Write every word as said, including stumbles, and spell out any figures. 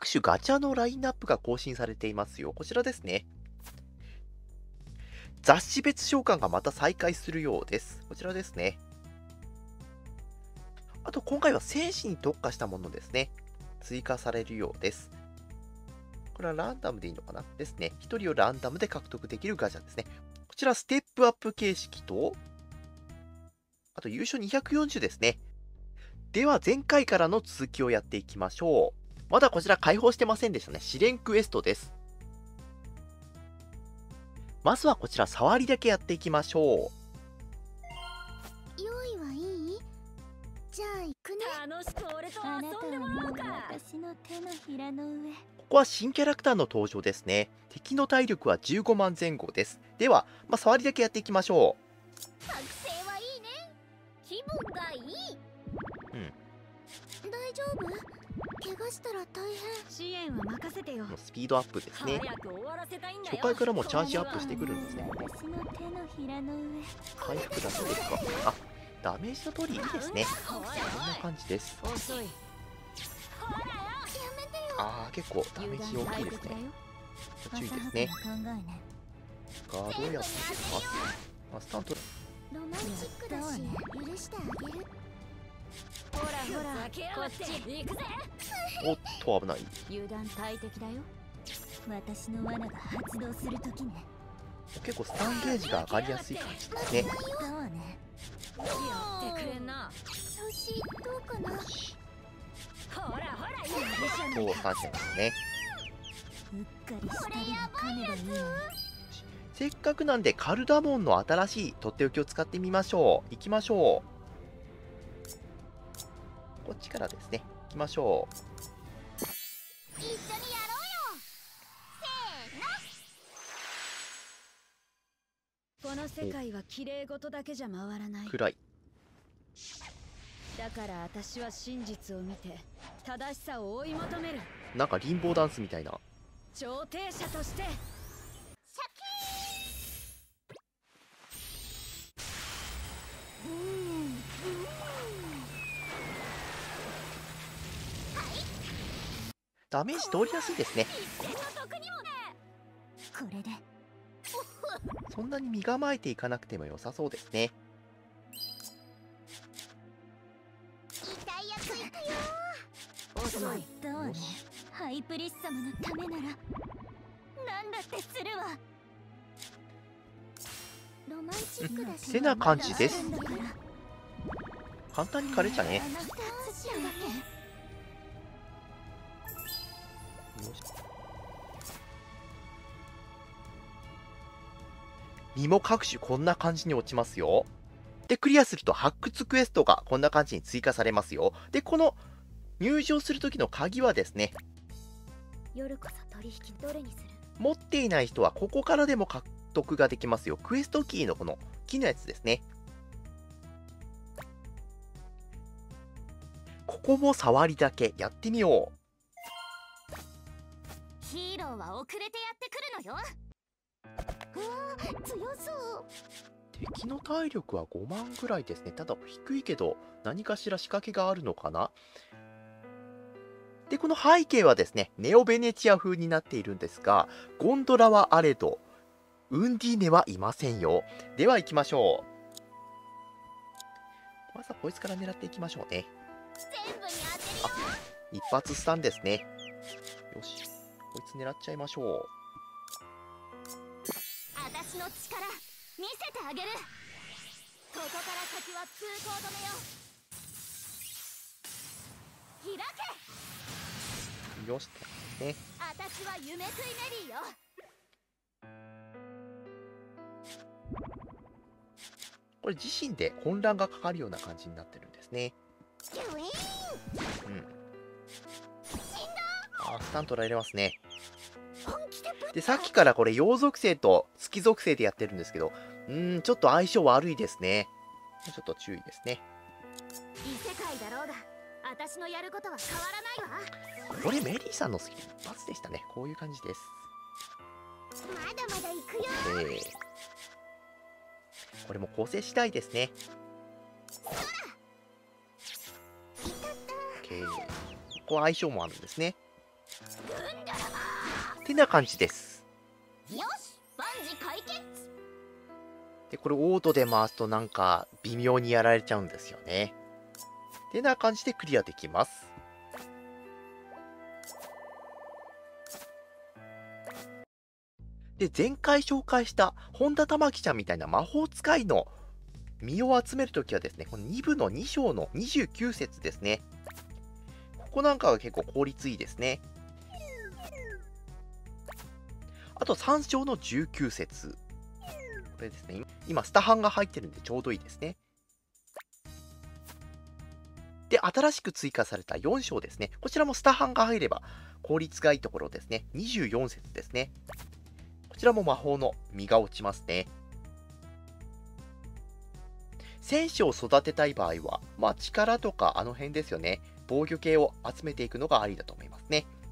各種ガチャのラインナップが更新されていますよ。こちらですね。雑誌別召喚がまた再開するようです。こちらですね。あと今回は戦士に特化したものですね。追加されるようです。これはランダムでいいのかなですね。ひとりをランダムで獲得できるガチャですね。こちらステップアップ形式と、あと優勝にひゃくよんじゅうですね。では前回からの続きをやっていきましょう。まだこちら開放してませんでしたね。試練クエストです。まずはこちら触りだけやっていきましょう。 用意はいい？じゃあ行くね。 楽しく俺と遊んでもらおうか。 私の手のひらの上。 ここは新キャラクターの登場ですね。敵の体力はじゅうごまんぜん後です。では、まあ、触りだけやっていきましょ作成はいいね。気分がいい。 う。うん。 大丈夫？怪我したら大変。 支援は任せてよ。 スピードアップですね。 早く終わらせたいんだよ。 初回からもチャージアップしてくるんですね。 私の手のひらの上。 回復だけですか。あ、ダメージの通りいいですね。こんな感じです。 遅い。 ああ、結構ダメージ大きいですね。注意ですね。ガードをやっていきます。まあ、スタント。 ロマンチックだし、許してあげる。 ほらほら、こっち行くぜ。 おっと、危ない。 油断大敵だよ。 私の罠が発動するときね。 結構スタンゲージが上がりやすい感じですね。 そうね。 やってくれんな。 調子どうかな。 ほらほら、いいとさん戦ですね。 うっかりしたりも噛めばいいのに。 せっかくなんでカルダモンの新しいとっておきを使ってみましょう。行きましょう。こっちからですね。行きましょう。 一緒にやろうよ。せーの。 この世界は綺麗事だけじゃ回らない。 暗い。 だから私は真実を見て正しさを追い求める。 なんかリンボーダンスみたいな。 調停者として。 シャキーン。うんうん。 ダメージ通りやすいですね。 これでそんなに身構えていかなくても良さそうですね。 痛いやついくよ。 遅い。 どうね。ハイプリス様のためならなんだってするわ。ロマンチックだし。 てな感じです。 だから簡単に枯れちゃね。 あの二つだけ。 身も各種こんな感じに落ちますよ。で、クリアすると発掘クエストがこんな感じに追加されますよ。で、この入場する時の鍵はですね、 夜こそ取引どれにする？ 持っていない人はここからでも獲得ができますよ。クエストキーのこの木のやつですね。ここも触りだけやってみよう。 ヒーローは遅れてやってくるのよ。うわー、強そう。 敵の体力はごまんぐらいですね。ただ低いけど何かしら仕掛けがあるのかな。で、この背景はですね、ネオベネチア風になっているんですが、ゴンドラはあれど、ウンディーネはいませんよ。では行きましょう。まずはこいつから狙っていきましょうね。 全部に当てるよ。 一発スタンですね。よし、こいつ狙っちゃいましょう。 私の力見せてあげる。ここから先は通行止めよ。開け。 よし、ね。 私は夢食いメリーよ。 これ自身で混乱がかかるような感じになってるんですね。 キュイーン。 うん。あー、スタントられますね。 本気でぶっで、さっきからこれ陽属性と月属性でやってるんですけど、うーん、ちょっと相性悪いですね。ちょっと注意ですね。 異世界だろうが私のやることは変わらないわ。 これメリーさんのスキル一発でしたね。こういう感じです。 まだまだ行くよ。 えー、これも構成次第ですね。OK。ここは相性もあるんですね。 てな感じです。 よし、万事解決。 で、これオートで回すとなんか微妙にやられちゃうんですよね。てな感じでクリアできます。で、前回紹介した本田玉木ちゃんみたいな魔法使いの身を集めるときはですね、このに部のに章のにじゅうきゅう節ですね。ここなんかが結構効率いいですね。あとさん章のじゅうきゅう節。これですね、今スタハンが入ってるんでちょうどいいですね。で、新しく追加されたよん章ですね。こちらもスタハンが入れば効率がいいところですね。にじゅうよん節ですね。こちらも魔法の実が落ちますね。戦士を育てたい場合は、まあ力とかあの辺ですよね。防御系を集めていくのがありだと思いますね。